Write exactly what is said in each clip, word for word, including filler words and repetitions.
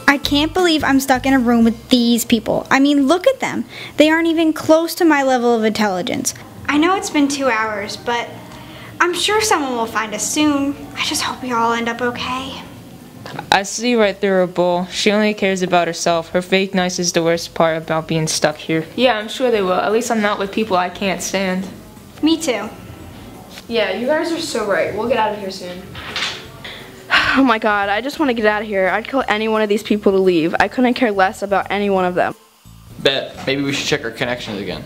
I can't believe I'm stuck in a room with these people. I mean, look at them. They aren't even close to my level of intelligence. I know it's been two hours, but I'm sure someone will find us soon. I just hope we all end up okay. I see right through her, Bull. She only cares about herself. Her fakeness is the worst part about being stuck here. Yeah, I'm sure they will. At least I'm not with people I can't stand. Me too. Yeah, you guys are so right. We'll get out of here soon. Oh my god, I just want to get out of here. I'd kill any one of these people to leave. I couldn't care less about any one of them. Bet. Maybe we should check our connections again.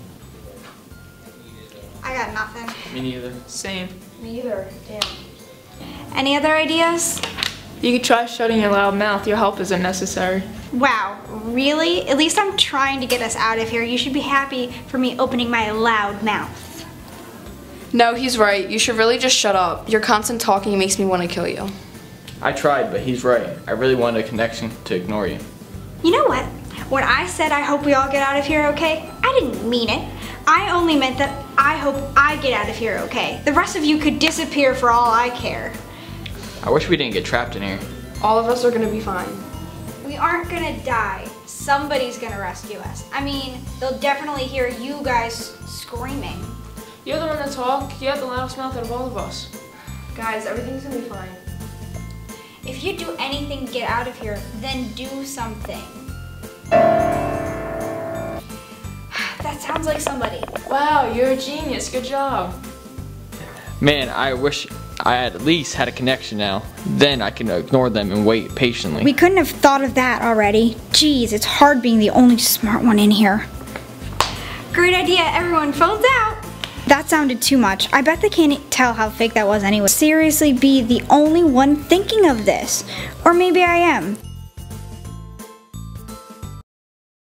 I got nothing. Me neither. Same. Me either. Damn. Any other ideas? You could try shutting your loud mouth. Your help isn't necessary. Wow, really? At least I'm trying to get us out of here. You should be happy for me opening my loud mouth. No, he's right. You should really just shut up. Your constant talking makes me want to kill you. I tried, but he's right. I really wanted a connection to ignore you. You know what? When I said I hope we all get out of here okay, I didn't mean it. I only meant that I hope I get out of here okay. The rest of you could disappear for all I care. I wish we didn't get trapped in here. All of us are gonna be fine. We aren't gonna die. Somebody's gonna rescue us. I mean, they'll definitely hear you guys screaming. You're the one that talk. You have the loudest mouth out of all of us. Guys, everything's gonna be fine. If you do anything to get out of here, then do something. That sounds like somebody. Wow, you're a genius. Good job. Man, I wish I had at least had a connection now. Then I can ignore them and wait patiently. We couldn't have thought of that already. Jeez, it's hard being the only smart one in here. Great idea, everyone, phones out. That sounded too much. I bet they can't tell how fake that was anyway. Seriously, be the only one thinking of this. Or maybe I am.